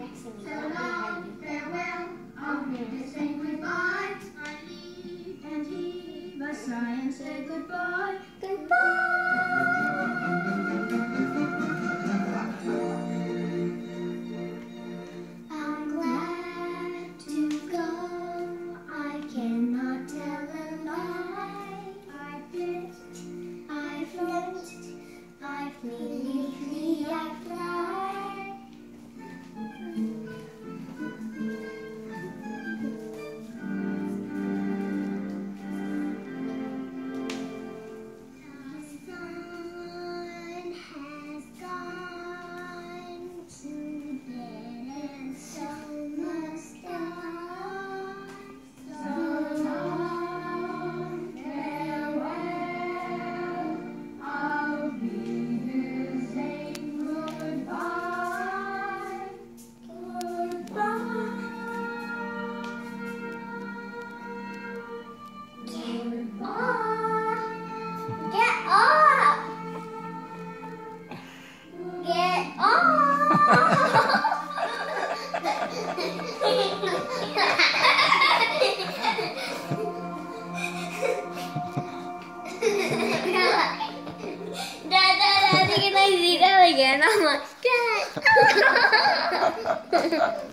So long, farewell, I'll bid to say goodbye. I leave and heave a sigh and say goodbye. I'm glad to go, I cannot tell a lie. I drift, I float, I flee, I fly. The sun has gone to bed and so must I. So long, farewell, I'll be here saying goodbye. Goodbye. Get up! Get up! Dadah, nanti kita zikir lagi ya nama.